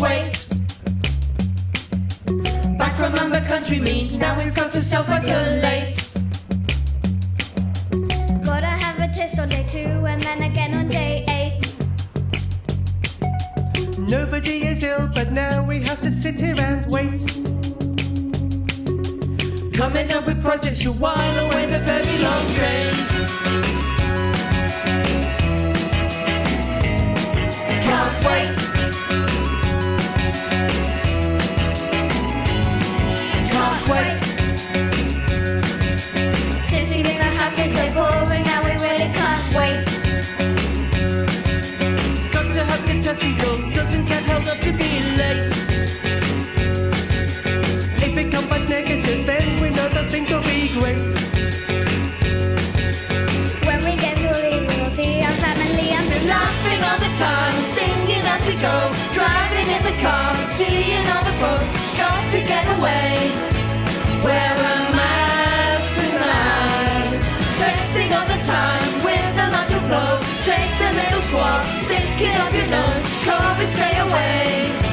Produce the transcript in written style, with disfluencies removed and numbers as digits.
wait. Back from Amber Country means now we've got to self-isolate. Gotta have a test on day 2 and then again on day 8. Nobody is ill, but now we have to sit here and wait. Coming up with projects to while away the very long days. Can't wait. Can't wait. Sitting in the house is so boring, now we really can't wait. Got to have the test result, doesn't get held up to being late. If it comes back negative, then we know that things will be great. When we get bullied, we'll see our family and be Laughing all the time, singing as we go, driving in the car, seeing all the folks. Got to get away. Wear a mask tonight. Testing all the time with a lateral flow. Take the little swab, stick it up your nose. COVID, stay away.